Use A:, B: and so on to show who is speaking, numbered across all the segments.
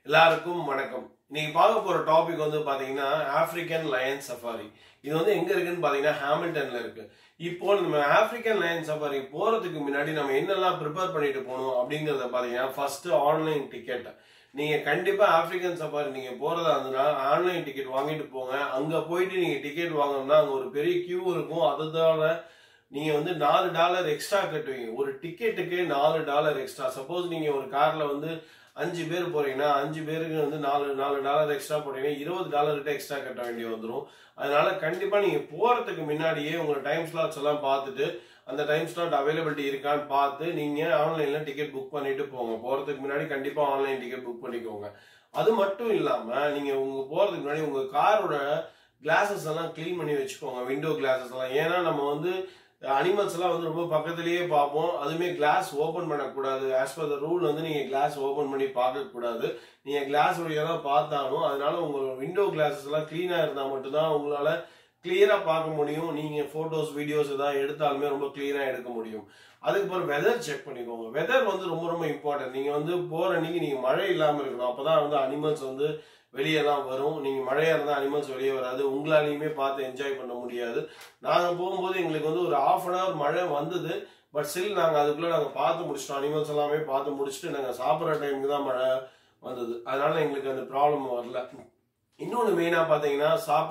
A: எல்லாருக்கும் வணக்கம். இன்னைக்கு பார்க்க போற டாபிக் வந்து பாத்தீங்கன்னா ஆப்பிரிக்கன் லயன் சஃபாரி. இது வந்து எங்க இருக்குன்னு பாத்தீங்கன்னா ஹாமில்டன்ல இருக்கு. இப்போ நம்ம ஆப்பிரிக்கன் லயன் சஃபாரி போறதுக்கு முன்னாடி நம்ம என்னெல்லாம் ப்ரிப்பேர் பண்ணிட்டு போகணும் அப்படிங்கறத பாத்தீங்கன்னா ஃபர்ஸ்ட் ஆன்லைன் டிக்கெட். நீங்க கண்டிப்பா ஆப்பிரிக்கன் சஃபாரி நீங்க போறதா இருந்தா ஆன்லைன் டிக்கெட் வாங்கிட்டு போங்க. அங்க போயிட்டு நீங்க டிக்கெட் வாங்கணும்னா அங்க ஒரு பெரிய கியூ இருக்கும். அதோட நீங்க வந்து $4 எக்ஸ்ட்ரா கட்டுவீங்க. ஒரு டிக்கெட்டுக்கு $4 எக்ஸ்ட்ரா. சப்போஸ் நீங்க ஒரு கார்ல வந்து 5 பேர் போறீங்கன்னா 5 பேருக்கு வந்து $4 எக்ஸ்ட்ரா போட்டீங்கன்னா $20 எக்ஸ்ட்ரா கட்ட வேண்டிய வந்துடும். அதனால கண்டிப்பா நீங்க போறதுக்கு முன்னாடியே உங்க டைம் ஸ்லாட்ஸ் எல்லாம் பார்த்துட்டு அந்த டைம் ஸ்லாட் அவைலபிலிட்டி இருக்கான்னு பார்த்து நீங்க ஆன்லைன்ல டிக்கெட் புக் பண்ணிட்டு போங்க. போறதுக்கு முன்னாடி கண்டிப்பா ஆன்லைன் டிக்கெட் புக் பண்ணிக்கோங்க. அது மட்டும் இல்லாம நீங்க போறதுக்கு முன்னாடி உங்க காரோட கிளாஸஸ் எல்லாம் கிளீன் பண்ணி வச்சுக்கோங்க. விண்டோ கிளாஸஸ் எல்லாம். ஏன்னா நம்ம வந்து அனிமல்ஸ் எல்லாம் வந்து ரொம்ப பக்கத்திலேயே பார்ப்போம். அதுமே கிளாஸ் ஓபன் பண்ணக்கூடாது. ஆஸ் பர் த ரூல் வந்து நீங்க கிளாஸ் ஓபன் பண்ணி பார்க்க கூடாது. நீங்க கிளாஸ் வழியா தான் பார்த்தாலும் அதனால உங்க விண்டோ கிளாஸஸ் எல்லாம் கிளீனா இருந்தா மட்டும்தான் உங்களால கிளியரா பார்க்க முடியும். நீங்க போட்டோஸ் வீடியோஸ் ஏதாவது எடுத்தாலுமே ரொம்ப கிளியரா எடுக்க முடியும். அதுக்கப்புறம் வெதர் செக் பண்ணிக்கோங்க. வெதர் வந்து ரொம்ப ரொம்ப இம்பார்ட்டன்ட். நீங்க வந்து போற அன்னைக்கு நீங்க மழை இல்லாம இருக்கணும். அப்பதான் வந்து அனிமல்ஸ் வந்து வெளியெல்லாம் வரும். நீங்க மழையா இருந்தா அனிமல்ஸ் வெளியே வராது. உங்களாலையுமே பார்த்து என்ஜாய் பண்ண முடியாது. நாங்க போகும்போது எங்களுக்கு வந்து ஒரு 1/2 hour மழை வந்தது. பட் ஸ்டில் நாங்க அதுக்குள்ள நாங்க பார்த்து முடிச்சிட்டோம். அனிமல்ஸ் எல்லாமே பார்த்து முடிச்சுட்டு நாங்க சாப்பிட்ற டைமுக்கு தான் மழை வந்தது. அதனால எங்களுக்கு அந்த ப்ராப்ளம் வரல. இன்னொன்னு மெயினா பாத்தீங்கன்னா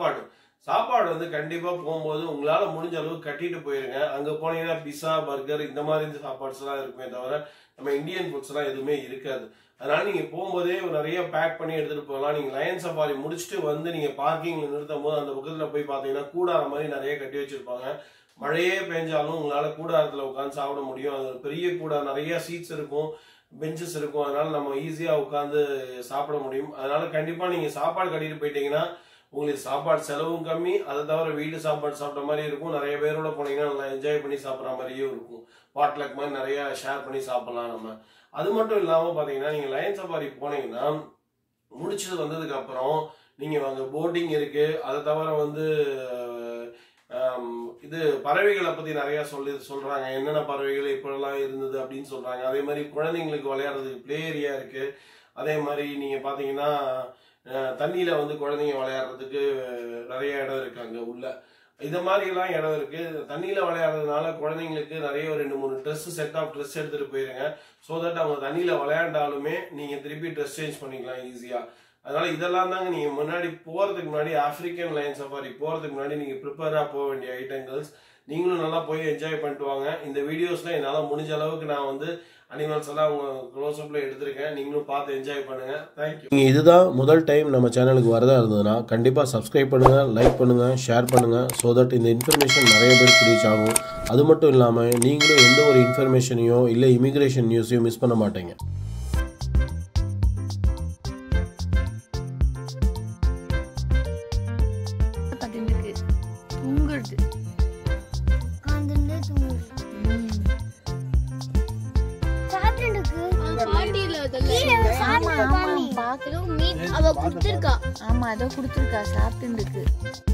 A: சாப்பாடு வந்து கண்டிப்பா போகும்போது உங்களால முடிஞ்ச அளவுக்கு கட்டிட்டு போயிருங்க. அங்க போனீங்கன்னா பிஸா பர்கர் இந்த மாதிரி சாப்பாட்ஸ் எல்லாம் இருக்குமே தவிர நம்ம இந்தியன் ஃபுட்ஸ் எல்லாம் எதுவுமே இருக்காது. அதனால நீங்க போகும்போதே நிறைய பேக் பண்ணி எடுத்துட்டு போகலாம். நீங்க லயன் சஃபாரி முடிச்சுட்டு வந்து நீங்க பார்க்கிங்ல நிறுத்தும் போது அந்த பக்கத்துல போய் பாத்தீங்கன்னா கூடார மாதிரி நிறைய கட்டி வச்சிருப்பாங்க. மழையே பெஞ்சாலும் உங்களால கூடாரத்துல உட்காந்து சாப்பிட முடியும். அது பெரிய கூடாரம், நிறைய சீட்ஸ் இருக்கும், பெஞ்சஸ் இருக்கும். அதனால நம்ம ஈஸியா உட்காந்து சாப்பிட முடியும். அதனால கண்டிப்பா நீங்க சாப்பாடு கட்டிட்டு போயிட்டீங்கன்னா உங்களுக்கு சாப்பாடு செலவும் கம்மி. அதை தவிர வீட்டு சாப்பாடு சாப்பிட்ட மாதிரி இருக்கும். நிறைய பேரோட போனீங்கன்னா நல்லா என்ஜாய் பண்ணி சாப்பிட்ற மாதிரியும் இருக்கும். பாட்லக் மாதிரி நிறைய ஷேர் பண்ணி சாப்பிடலாம் நம்ம. அது மட்டும் இல்லாம பாத்தீங்கன்னா நீங்க லயன் சஃபாரி போனீங்கன்னா முடிச்சுட்டு வந்ததுக்கு அப்புறம் நீங்க அங்க போட்டிங் இருக்கு. அதை தவிர வந்து இது பறவைகளை பத்தி நிறைய சொல்றாங்க. என்னென்ன பறவைகள் இப்பெல்லாம் இருந்தது அப்படின்னு சொல்றாங்க. அதே மாதிரி குழந்தைங்களுக்கு விளையாடுறதுக்கு பிளே ஏரியா இருக்கு. அதே மாதிரி நீங்க பாத்தீங்கன்னா தண்ணியில வந்து குழந்தைங்க விளையாடுறதுக்கு நிறைய இடம் இருக்கு அங்க உள்ள. இந்த மாதிரி எல்லாம் இடம் இருக்கு. தண்ணியில விளையாடுறதுனால குழந்தைங்களுக்கு நிறைய 2-3 ட்ரெஸ் செட் ஆஃப் ட்ரெஸ் எடுத்துட்டு போயிருங்க. சோ தட் அவங்க தண்ணியில விளையாண்டாலுமே நீங்க திருப்பி ட்ரெஸ் சேஞ்ச் பண்ணிக்கலாம் ஈஸியா. அதனால இதெல்லாம் தாங்க நீங்க முன்னாடி போறதுக்கு முன்னாடி ஆப்பிரிக்கன் லயன் சஃபாரி போறதுக்கு முன்னாடி நீங்க ப்ரிப்பேரா போக வேண்டிய ஐட்டங்கள்ஸ். நீங்களும் நல்லா போய் என்ஜாய் பண்ணிட்டு வாங்க. இந்த வீடியோஸ்ல என்னால முடிஞ்ச அளவுக்கு நான் வந்து அனிமல்ஸ் எல்லாம் உங்க க்ளோஸ் அப்ல எடுத்திருக்கேன். நீங்களும் பார்த்து என்ஜாய் பண்ணுங்க. தேங்க்யூ.
B: நீங்கள் இதுதான் முதல் டைம் நம்ம சேனலுக்கு வரதா இருந்ததுன்னா கண்டிப்பாக சப்ஸ்கிரைப் பண்ணுங்கள், லைக் பண்ணுங்கள், ஷேர் பண்ணுங்கள். ஸோ தட் இந்த இன்ஃபர்மேஷன் நிறைய பேருக்கு ரீச் ஆகும். அது மட்டும் இல்லாமல் நீங்களும் எந்த ஒரு இன்ஃபர்மேஷனையோ இல்லை இமிக்ரேஷன் நியூஸையும் மிஸ் பண்ண மாட்டீங்க.
C: ஆமா அதோ குடுத்துருக்கா சாப்பிட்டு.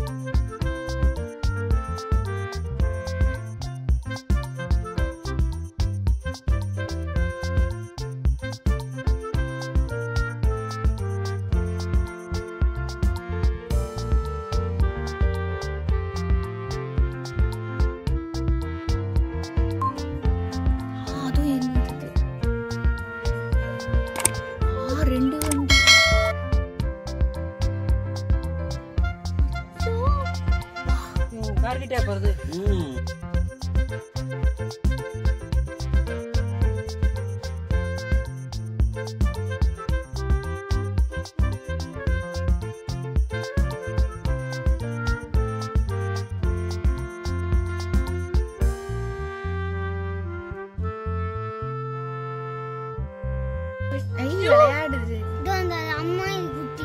D: கார்கிட்டே போறது.
C: விளையாடுது.
E: அம்மா குட்டி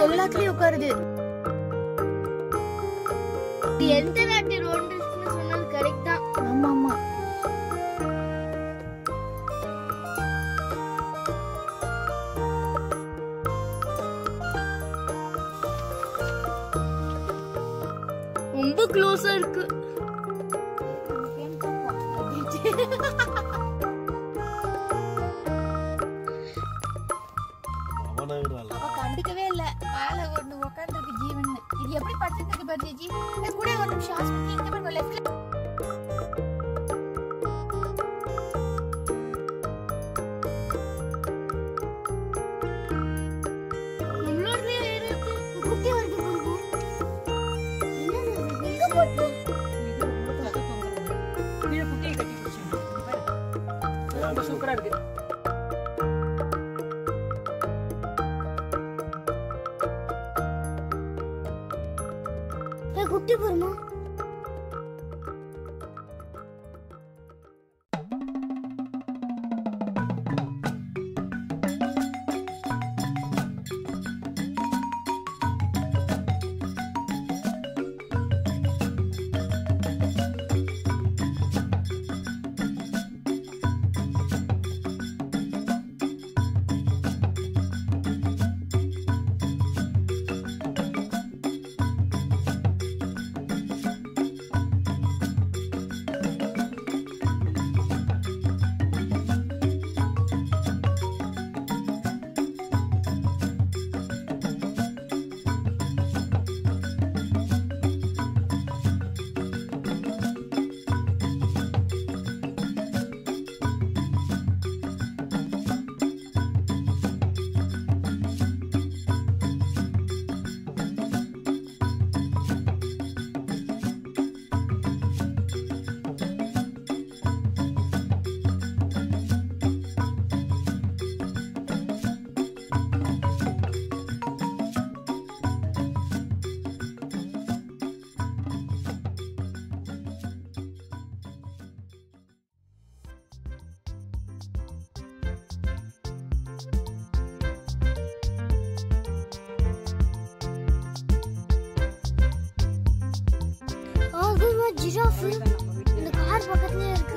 C: எல்லாத்துலயும் உட்காருது.
E: எந்த நாட்டில் ஒன்று சொன்னது கரெக்ட் தான்.
C: ஆமா ஆமா.
E: ரொம்ப க்ளோஸா இருக்கு.
C: கண்டுக்கவே இல்ல. மேல ஒண்ணு உட்கார்ந்துருக்கு ஜீவன். இது எப்படி படுத்துட்டு இருக்கு பாரு ஜி. கூட ஒரு நிமிஷம் ஹாஸ்பிடல் இங்க பாருங்க லெஃப்ட்ல.
E: குட்டி வருது பாருங்க. எங்க போட்டு
D: கீழே குட்டியை கட்டி பிடிச்சாங்க. ரொம்ப சூப்பரா இருக்கு.
E: குட்டி போறமா? ஜிராஃப் இந்த கார் பக்கத்துலயே இருக்கு.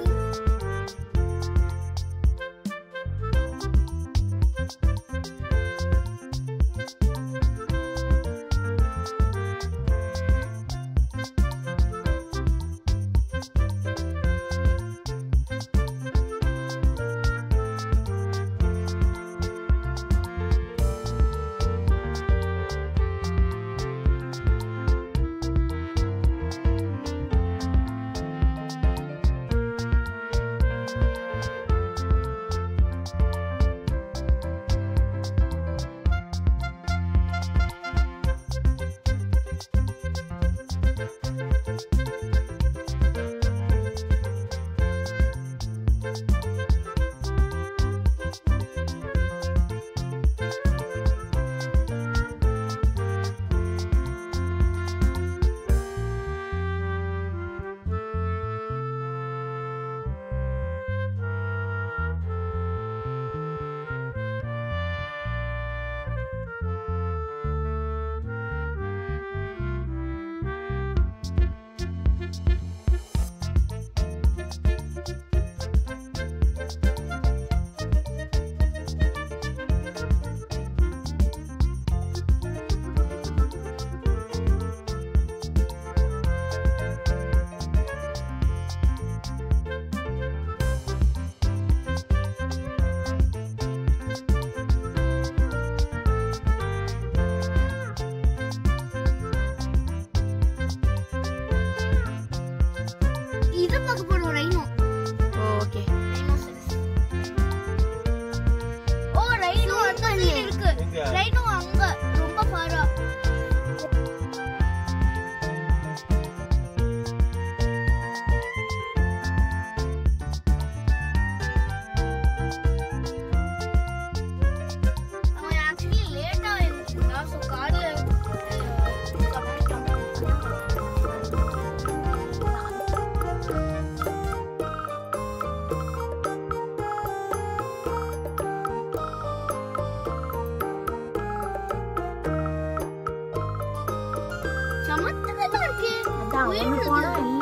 C: ஒண்ணு போனா எல்லாம்